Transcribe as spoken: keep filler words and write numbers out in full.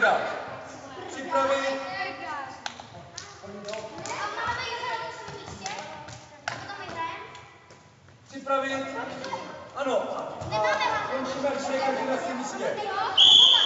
hrát. Připravit. Připravit. Ano. A končíme, až je každý na svém místě.